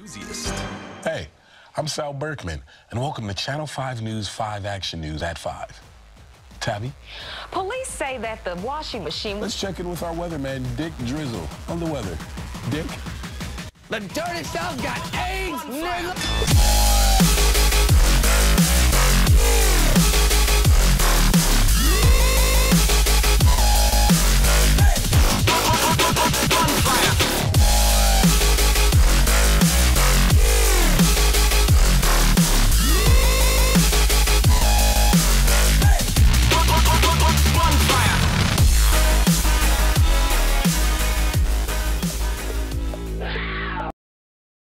enthusiast. Hey, I'm Sal Berkman, and welcome to Channel 5 News 5 Action News at 5. Tabby? Police say that the washing machine... Let's check in with our weatherman, Dick Drizzle, on the weather. Dick? The dirty South got AIDS, nigga!